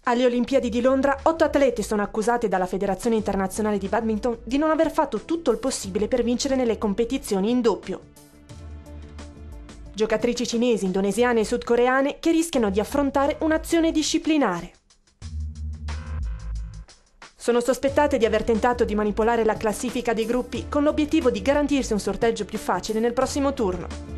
Alle Olimpiadi di Londra, 8 atlete sono accusate dalla Federazione Internazionale di Badminton di non aver fatto tutto il possibile per vincere nelle competizioni in doppio. Giocatrici cinesi, indonesiane e sudcoreane che rischiano di affrontare un'azione disciplinare. Sono sospettate di aver tentato di manipolare la classifica dei gruppi con l'obiettivo di garantirsi un sorteggio più facile nel prossimo turno.